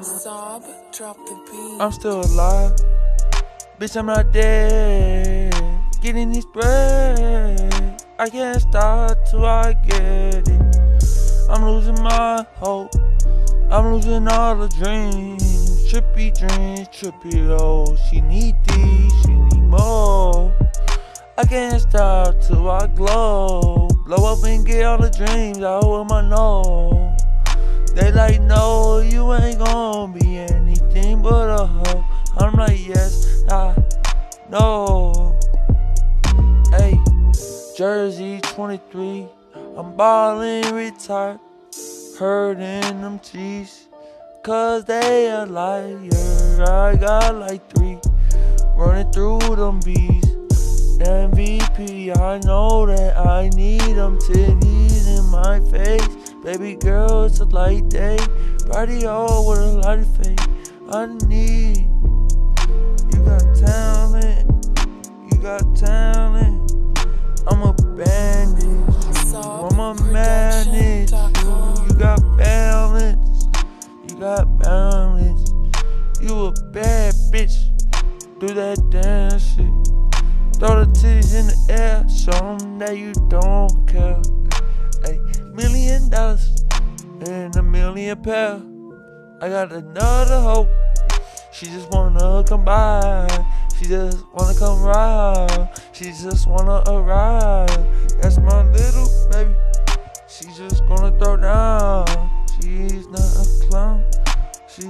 Sob, drop the beat. I'm still alive. Bitch, I'm not dead. Getting this bread. I can't stop till I get it. I'm losing my hope. I'm losing all the dreams. Trippy dreams, trippy low. She need these, she need more. I can't stop till I glow. Blow up and get all the dreams I hold in my nose. They like, no, you ain't gon' be anything but a hoe. I'm like, yes, I know. Hey, Jersey 23, I'm ballin' retired. Hurting them G's, cause they a liar. I got like 3, running through them B's. MVP, I know that I need them titties in my face. Baby girl, it's a light day. Body all with a light of face. I need. You got talent. You got talent. I'm a bandit. I'm a madness. You got balance. You got balance. You a bad bitch. Do that dance shit. Throw the titties in the air. Show them that you don't care. Ay, $1 million and a million pair. I got another hope. She just wanna come by. She just wanna come ride. She just wanna arrive. That's my little baby. She just gonna throw down. She's not a clown. She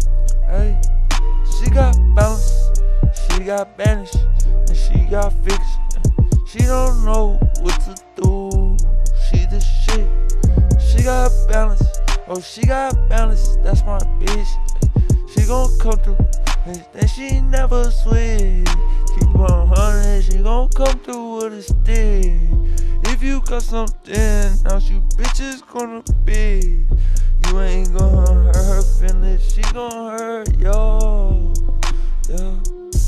got balance. She got banish. And she got fix. She don't know what to do. She the shit. She got balance. Oh, she got balance. That's my bitch. She gon' come through. And she never switch. Keep on hunting. She gon' come through with a stick. If you got something else, you bitches gonna be. You ain't gonna hurt her feelings. She gon' hurt yo. Yeah.